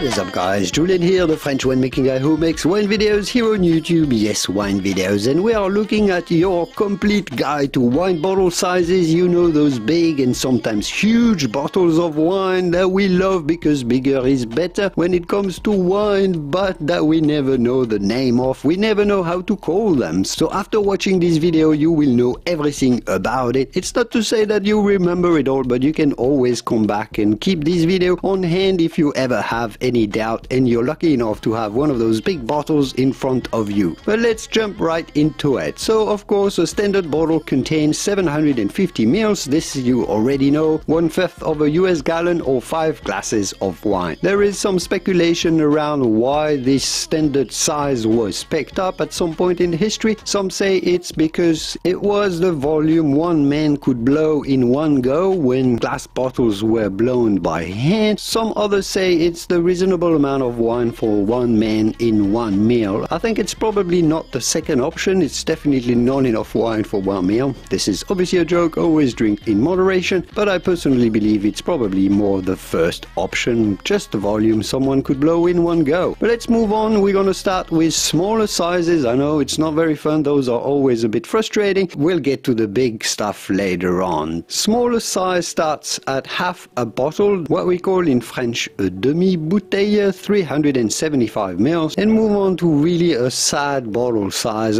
What is up guys, Julien here, the French winemaking guy who makes wine videos here on YouTube. Yes, wine videos, and we are looking at your complete guide to wine bottle sizes. You know, those big and sometimes huge bottles of wine that we love because bigger is better when it comes to wine, but that we never know the name of, we never know how to call them. So after watching this video you will know everything about it. It's not to say that you remember it all, but you can always come back and keep this video on hand if you ever have any doubt and you're lucky enough to have one of those big bottles in front of you. But let's jump right into it. So of course a standard bottle contains 750 ml. This you already know, 1/5 of a US gallon or 5 glasses of wine. There is some speculation around why this standard size was picked up at some point in history. Some say it's because it was the volume one man could blow in one go when glass bottles were blown by hand. Some others say it's the reasonable amount of wine for one man in one meal. I think it's probably not the second option. It's definitely not enough wine for one meal. This is obviously a joke, always drink in moderation, but I personally believe it's probably more the first option, just the volume someone could blow in one go. But let's move on. We're gonna start with smaller sizes. I know it's not very fun, those are always a bit frustrating. We'll get to the big stuff later on. Smaller size starts at half a bottle, what we call in French a demi-bouteille, 375 ml, and move on to really a sad bottle size,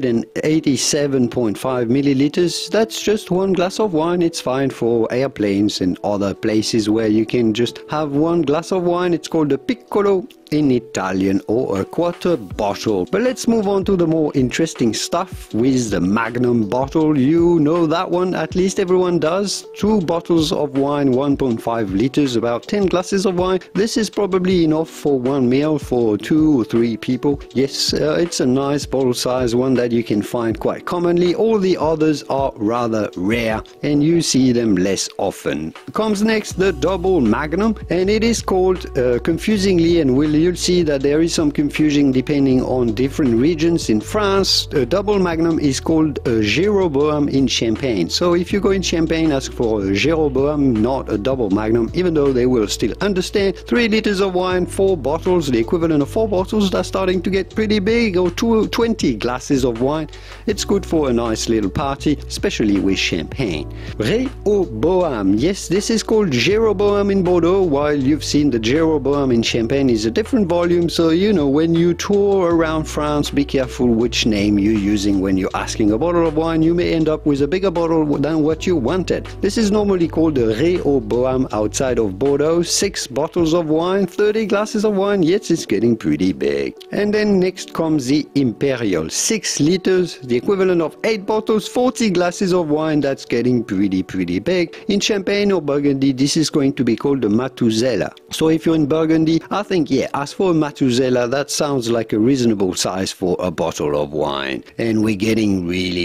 187.5 milliliters. That's just one glass of wine. It's fine for airplanes and other places where you can just have one glass of wine. It's called a Piccolo in Italian, or a quarter bottle. But let's move on to the more interesting stuff with the Magnum bottle. You know that one, at least everyone does. 2 bottles of wine, 1.5 liters, about 10 glasses of wine. This is probably enough for one meal for 2 or 3 people. Yes, it's a nice bottle size, one that you can find quite commonly. All the others are rather rare and you see them less often. Comes next the double Magnum, and it is called confusingly, and you'll see that there is some confusion depending on different regions. In France, a double Magnum is called a Jeroboam in Champagne. So if you go in Champagne, ask for a Jeroboam, not a double Magnum, even though they will still understand. 3 liters of wine, 4 bottles, the equivalent of 4 bottles. That's starting to get pretty big, or 20 glasses of wine. It's good for a nice little party, especially with champagne. Rehoboam, yes, this is called Jeroboam in Bordeaux, while you've seen the Jeroboam in Champagne is a different volume. So you know, when you tour around France, be careful which name you're using when you're asking a bottle of wine. You may end up with a bigger bottle than what you wanted. This is normally called a Rehoboam outside of Bordeaux. 6 bottles of wine, 30 glasses of wine. Yes, it's getting pretty big. And then next comes the Imperial, 6 liters, the equivalent of 8 bottles, 40 glasses of wine. That's getting pretty big. In Champagne or Burgundy, this is going to be called the Methuselah. So if you're in Burgundy, I think, yeah, as for a Methuselah, that sounds like a reasonable size for a bottle of wine. And we're getting really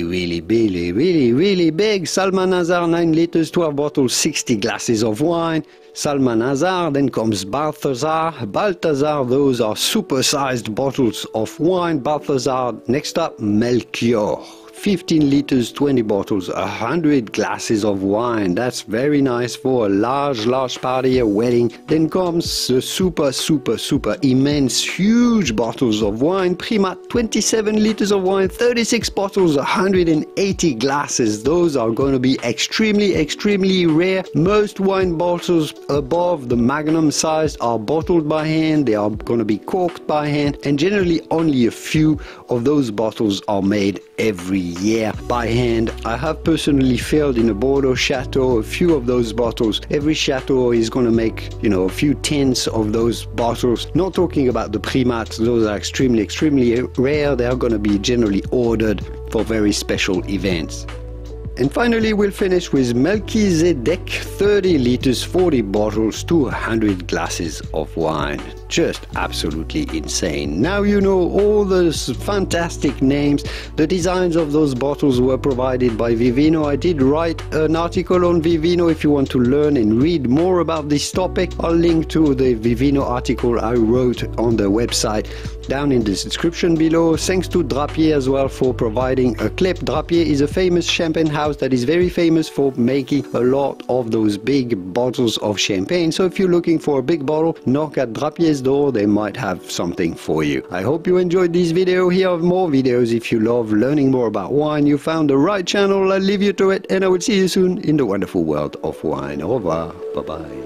big. Salmanazar, 9 liters, 12 bottles, 60 glasses of wine. Salmanazar, then comes Balthazar, those are super-sized bottles of wine. Balthazar, next up, Melchior. 15 liters, 20 bottles, 100 glasses of wine. That's very nice for a large party, a wedding. Then comes the super immense, huge bottles of wine. Primat, 27 liters of wine, 36 bottles, 180 glasses. Those are going to be extremely rare. Most wine bottles above the Magnum size are bottled by hand. They are going to be corked by hand, and generally only a few of those bottles are made every year by hand. I have personally filled in a Bordeaux chateau a few of those bottles. Every chateau is going to make, you know, a few tens of those bottles. Not talking about the Primats, those are extremely rare. They are going to be generally ordered for very special events. And finally we'll finish with Melchizedek, 30 liters, 40 bottles, 200 glasses of wine. Just absolutely insane. Now you know all those fantastic names. The designs of those bottles were provided by Vivino. I did write an article on Vivino. If you want to learn and read more about this topic, I'll link to the Vivino article I wrote on the website down in the description below. Thanks to Drapier as well for providing a clip. Drapier is a famous champagne house that is very famous for making a lot of those big bottles of champagne. So if you're looking for a big bottle, knock at Drapier's next door, they might have something for you. I hope you enjoyed this video. Here are more videos. If you love learning more about wine, you found the right channel. I'll leave you to it, and I will see you soon in the wonderful world of wine. Au revoir. Bye bye.